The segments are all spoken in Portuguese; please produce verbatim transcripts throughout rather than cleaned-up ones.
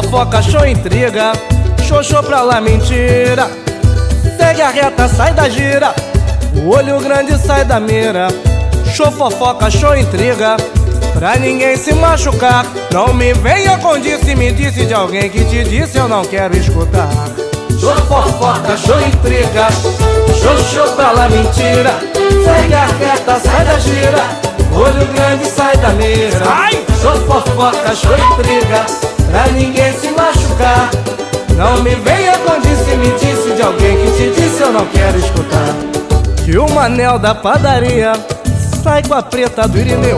fofoca, show intriga, show show pra lá mentira. Segue a reta, sai da gira, o olho grande sai da mira. Show fofoca, show intriga, pra ninguém se machucar. Não me venha com disse, me disse de alguém que te disse, eu não quero escutar. Show fofoca, show intriga, show show pra lá mentira. Segue a reta, sai da gira, olho grande sai da mira. Ai! Show fofoca, show intriga, pra ninguém se machucar. Não me venha com disse, me disse de alguém que te disse, eu não quero escutar. Que o Manel da padaria sai com a preta do Irineu,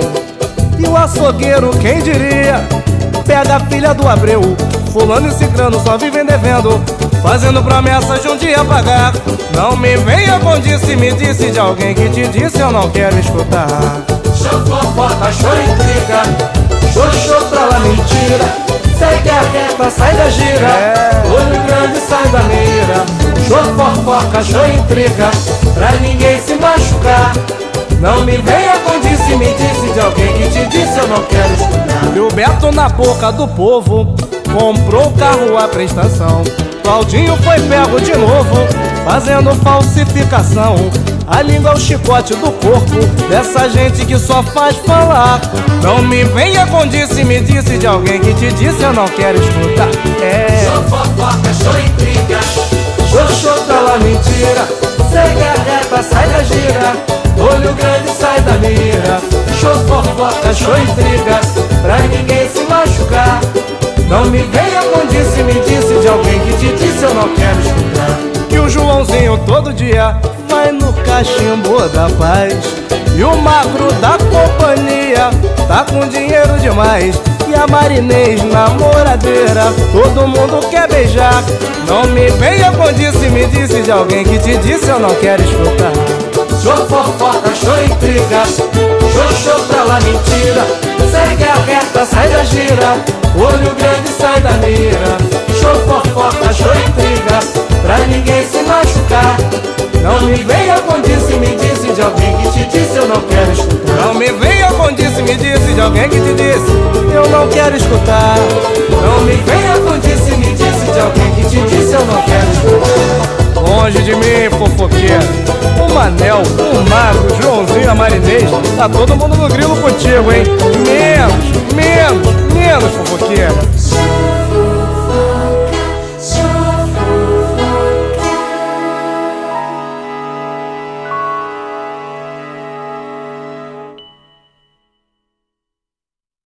e o açougueiro, quem diria, pega a filha do Abreu. Fulano e cicrano só vivem devendo, fazendo promessas de um dia pagar. Não me venha com disse, me disse de alguém que te disse, eu não quero escutar. Show fofoca, show intriga, show show pra lá mentira. Segue a reta, sai da gira, é. Olho grande sai da mira. Show fofoca, show intriga, pra ninguém se machucar. Não me venha com disse, me disse de alguém que te disse, eu não quero escutar. E o Beto na boca do povo comprou o carro à prestação. Claudinho foi pego de novo, fazendo falsificação. A língua é o chicote do corpo dessa gente que só faz falar. Não me venha com disse, me disse de alguém que te disse, eu não quero escutar. É. Show fofoca, show intriga, show show pra lá mentira. Segue a reta, sai da gira, olho grande sai da mira. Show fofoca, show intriga, pra ninguém se machucar. Não me venha com disse, me disse de alguém que te disse, eu não quero escutar. Que o Joãozinho todo dia vai no cachimbo da paz, e o magro da companhia tá com dinheiro demais. E a Marinês namoradeira, todo mundo quer beijar. Não me venha com disse, me disse de alguém que te disse, eu não quero escutar. Show fofoca, show intriga, show show pra lá mentira. Segue a reta, sai da gira, olho grande sai da mira. Show fofoca, show intriga, pra ninguém se machucar. Não me venha com disse, me disse de alguém que te disse, eu não quero escutar. Não me venha com disse, me disse de alguém que te disse, eu não quero escutar. Não me venha com disse, me disse de alguém que te disse, eu não quero escutar. Longe de mim, fofoqueira, o Manel, o Magro, o Joãozinho, a Marinês, tá todo mundo no grilo contigo, hein? Menos, menos, menos, fofoqueira.